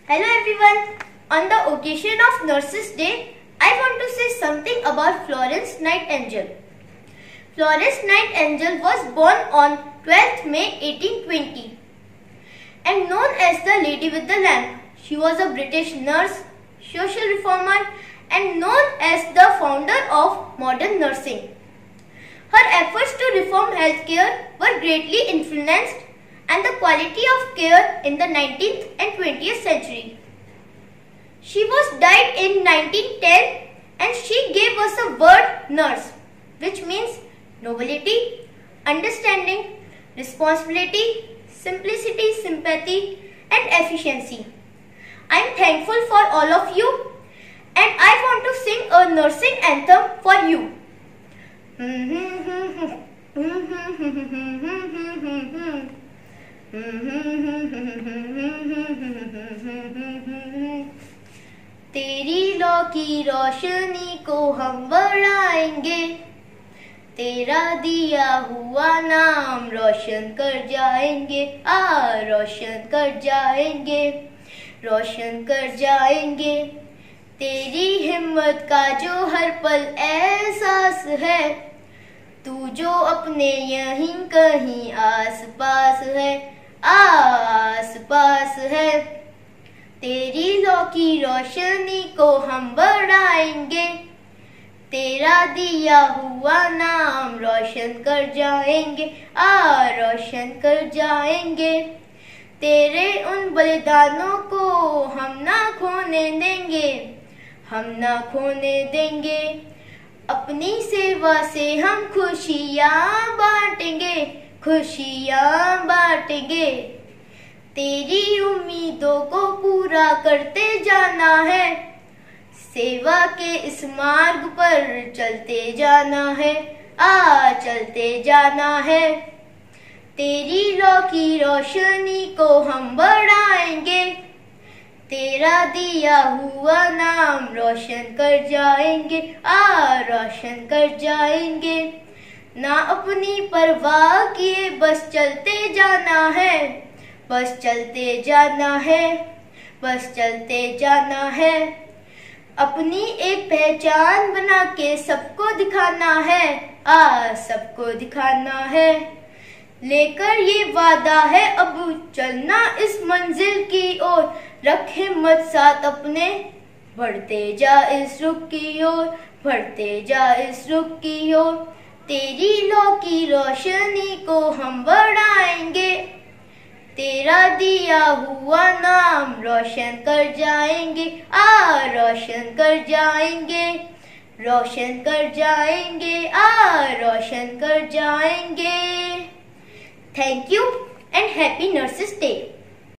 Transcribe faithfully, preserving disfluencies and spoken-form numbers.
Hello everyone. On the occasion of Nurses Day, I want to say something about Florence Nightingale. Florence Nightingale was born on twelfth May eighteen twenty and known as the Lady with the Lamp. She was a British nurse, social reformer and known as the founder of modern nursing. Her efforts to reform healthcare were greatly influenced and the quality of care in the nineteenth and twentieth century. She was died in nineteen ten and she gave us a word nurse, which means nobility, understanding, responsibility, simplicity, sympathy and efficiency. I am thankful for all of you and I want to sing a nursing anthem for you. तेरी लौ की रोशनी को हम बढ़ाएंगे, तेरा दिया हुआ नाम रोशन कर जाएंगे, आ रोशन कर जाएंगे, रोशन कर जाएंगे। तेरी हिम्मत का जो हर पल एहसास है, तू जो अपने यहीं कहीं आस पास है, आस पास है। तेरी लौ की रोशनी को हम बढ़ाएंगे, तेरा दिया हुआ नाम रोशन कर जाएंगे, आ रोशन कर जाएंगे। तेरे उन बलिदानों को हम ना खोने देंगे, हम ना खोने देंगे। अपनी सेवा से हम खुशियाँ बांटेंगे, खुशियाँ बांटेंगे। तेरी उम्मीदों को पूरा करते जाना है, सेवा के इस मार्ग पर चलते जाना है, आ चलते जाना है। तेरी लौ की रोशनी को हम बढ़ाएंगे, तेरा दिया हुआ नाम रोशन कर जाएंगे, आ रोशन कर जाएंगे। ना अपनी परवाह किए बस चलते जाना है, बस चलते जाना है, बस चलते जाना है। अपनी एक पहचान बना के सबको दिखाना है, आ सबको दिखाना है। लेकर ये वादा है अब चलना इस मंजिल की ओर, रख हिम्मत साथ अपने, बढ़ते जा इस रुख की ओर, बढ़ते जा इस रुख की ओर। तेरी लौ की रोशनी को हम बढ़ाएंगे, तेरा दिया हुआ नाम रोशन कर जाएंगे, आ रोशन कर जाएंगे, रोशन कर जाएंगे, आ रोशन कर जाएंगे। Thank you and happy Nurses Day.